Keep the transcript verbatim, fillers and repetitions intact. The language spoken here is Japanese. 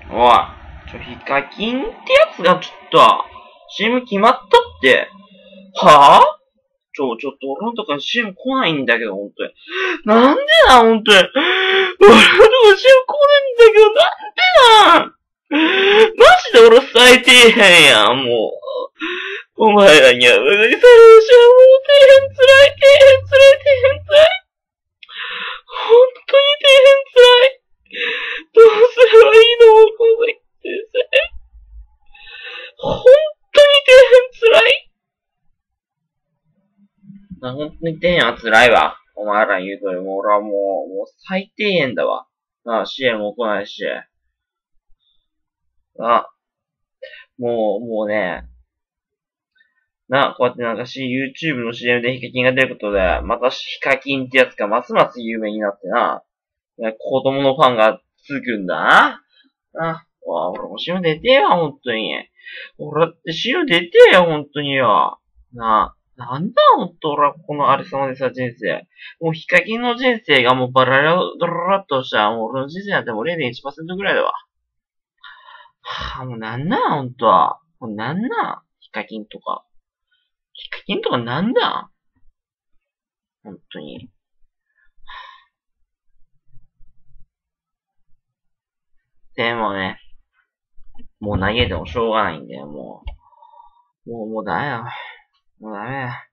おい、ちょ、ヒカキンってやつがちょっと、シーエム 決まったって。はぁ、ちょ、ちょっと俺のとこに シーエム 来ないんだけど、ほんとに。なんでだ、ほんとに。俺のとこ シーエム 来ないんだけど、なんでだ。マジで俺最低変やん、もう。お前らには馬鹿にされるし、もう底辺つらい、底辺つらい、底辺つらい。本当に底辺つらい。どうすればいいのもこの先生。本当に底辺つらい。な、本当に底辺はつらいわ。お前ら言うとり、もう俺はもう、もう最低限だわ。なあ、支援も来ないし。あ、もう、もうね、な、こうやってなんかし、YouTube の シーエム でヒカキンが出ることで、またヒカキンってやつがますます有名になってな、子供のファンがつくんだな。あ、俺も シーエム 出てよ、ほんとに。俺だって シーエム 出てよ、ほんとによ。なあ、なんだ、ほんと、俺はこのありさまでさ、人生。もうヒカキンの人生がもうバララドララっとしたら、もう俺の人生なんてもう れいてんいちパーセント ぐらいだわ。はぁ、もうなんなん、ほんと。もうなんなん、ヒカキンとか。ヒカキンとかなんだ、ほんとに。でもね、もう投げてもしょうがないんだよ、もう。もう、もうダメだ。もうダメだ。